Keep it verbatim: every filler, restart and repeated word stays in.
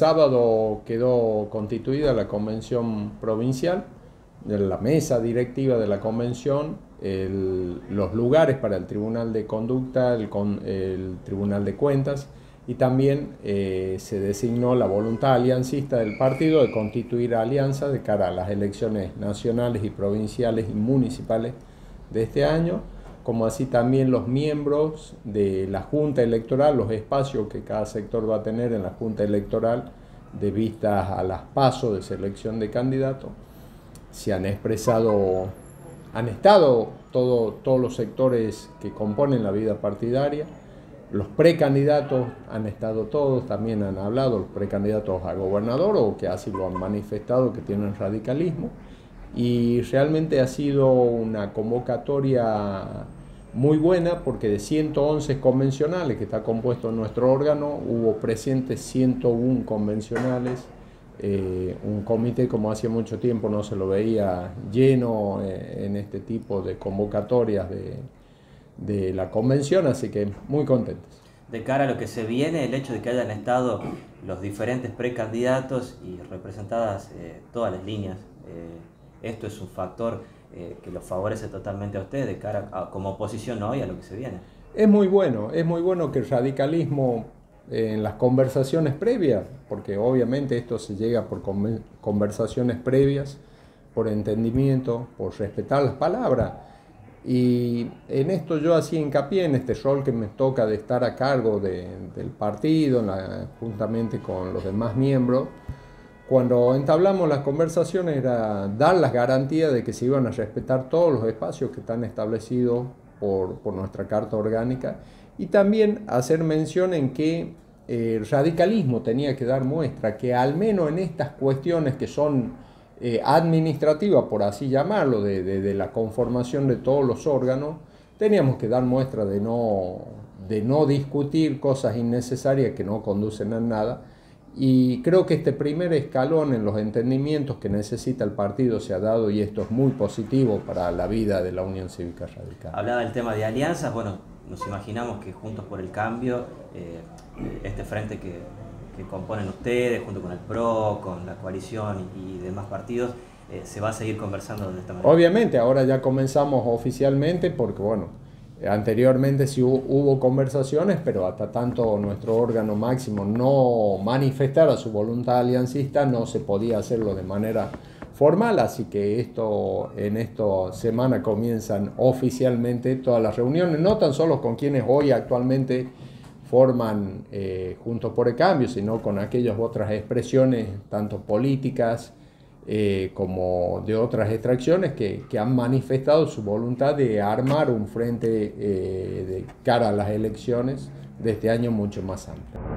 sábado quedó constituida la convención provincial, de la mesa directiva de la convención, el, los lugares para el Tribunal de Conducta, el, el Tribunal de Cuentas, y también eh, se designó la voluntad aliancista del partido de constituir alianza de cara a las elecciones nacionales y provinciales y municipales de este año, como así también los miembros de la Junta Electoral, los espacios que cada sector va a tener en la Junta Electoral de vistas a las pasos de selección de candidatos. Se han expresado, han estado todo, todos los sectores que componen la vida partidaria. Los precandidatos han estado todos, también han hablado los precandidatos a gobernador o que así lo han manifestado, que tienen radicalismo. Y realmente ha sido una convocatoria muy buena porque de ciento once convencionales que está compuesto nuestro órgano, hubo presentes ciento uno convencionales. Eh, un comité como hacía mucho tiempo no se lo veía lleno eh, en este tipo de convocatorias de, de la convención, así que muy contentos. De cara a lo que se viene, el hecho de que hayan estado los diferentes precandidatos y representadas eh, todas las líneas, eh, esto es un factor eh, que los favorece totalmente a ustedes de cara a, como oposición hoy a lo que se viene. Es muy bueno, es muy bueno que el radicalismo eh, en las conversaciones previas, porque obviamente esto se llega por conversaciones previas, por entendimiento, por respetar las palabras. Y en esto yo hacía hincapié en este rol que me toca de estar a cargo de, del partido, en la, juntamente con los demás miembros. Cuando entablamos las conversaciones era dar las garantías de que se iban a respetar todos los espacios que están establecidos por, por nuestra Carta Orgánica y también hacer mención en que el radicalismo tenía que dar muestra que al menos en estas cuestiones que son Eh, administrativa, por así llamarlo, de, de, de la conformación de todos los órganos, teníamos que dar muestra de no, de no discutir cosas innecesarias que no conducen a nada. Y creo que este primer escalón en los entendimientos que necesita el partido se ha dado y esto es muy positivo para la vida de la Unión Cívica Radical. Hablaba del tema de alianzas, bueno, nos imaginamos que Juntos por el Cambio, eh, este frente que que componen ustedes, junto con el P R O, con la coalición y, y demás partidos, eh, se va a seguir conversando de esta manera. Obviamente, ahora ya comenzamos oficialmente porque, bueno, anteriormente sí hubo, hubo conversaciones, pero hasta tanto nuestro órgano máximo no manifestara su voluntad aliancista, no se podía hacerlo de manera formal, así que esto, en esta semana comienzan oficialmente todas las reuniones, no tan solo con quienes hoy actualmente forman eh, Juntos por el Cambio, sino con aquellas otras expresiones, tanto políticas eh, como de otras extracciones, que, que han manifestado su voluntad de armar un frente eh, de cara a las elecciones de este año mucho más amplio.